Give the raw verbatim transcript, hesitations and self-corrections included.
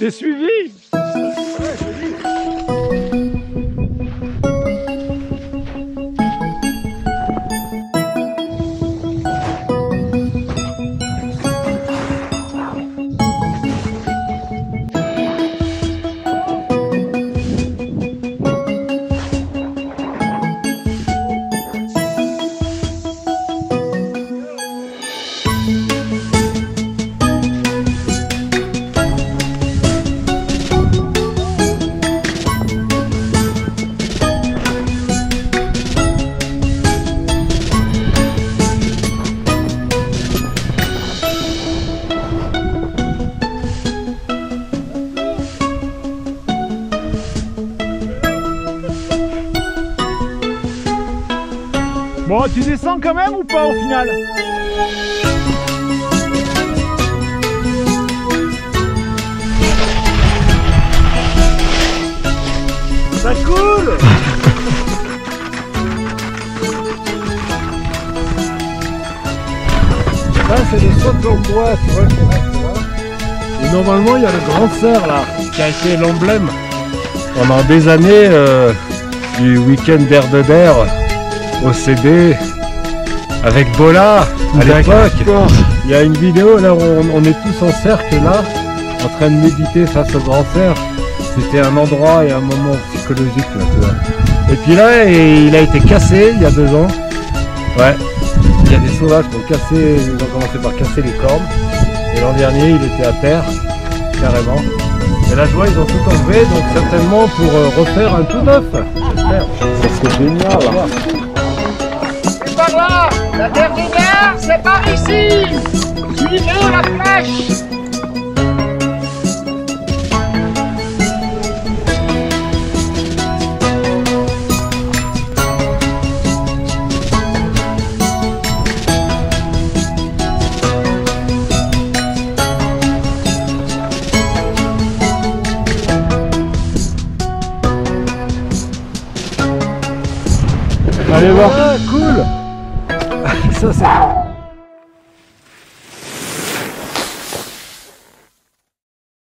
t'ai suivi. Bon, tu descends quand même ou pas au final? Ça coule. Là c'est le saut de l'emploi, tu vois, qui reste là. Et normalement il y a le grand cerf là, qui a été l'emblème pendant des années euh, du week-end d'air de der au C B avec Bola à l'époque. Il y a une vidéo là où on, on est tous en cercle là, en train de méditer face au grand cerf. C'était un endroit et un moment psychologique là, tu vois. Et puis là, et il a été cassé il y a deux ans. Ouais. Il y a des sauvages qui ont cassé, ils ont commencé par casser les cornes. Et l'an dernier, il était à terre, carrément. Et la joie, ils ont tout enlevé, donc certainement pour euh, refaire un tout neuf. J'espère. Ça serait génial. C'est par là. La dernière, c'est par ici. Suivez la flèche. Allez voir. Ah, cool. Ça c'est